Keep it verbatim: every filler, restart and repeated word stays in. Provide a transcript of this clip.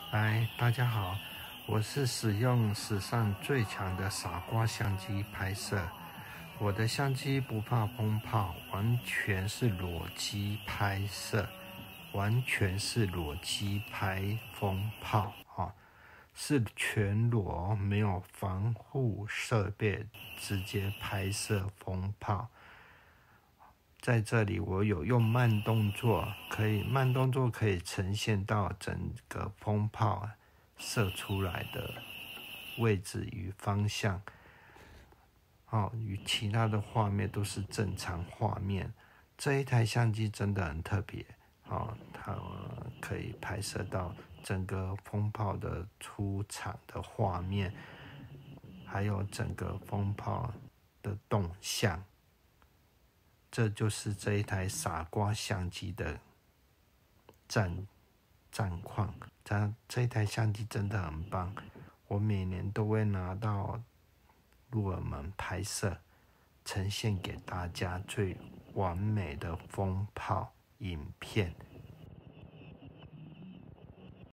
嗨，大家好，我是使用史上最强的傻瓜相机拍摄。我的相机不怕风炮，完全是裸机拍摄，完全是裸机拍风炮，哦，是全裸，没有防护设备，直接拍摄风炮。在这里我有用慢动作，可以慢动作可以呈现到整个风炮射出来的位置与方向，哦，与其他的画面都是正常画面。这一台相机真的很特别，哦，它可以拍摄到整个风炮的出场的画面，还有整个风炮的动向。这就是这一台傻瓜相机的战战况。这这一台相机真的很棒，我每年都会拿到入耳门拍摄，呈现给大家最完美的风炮影片。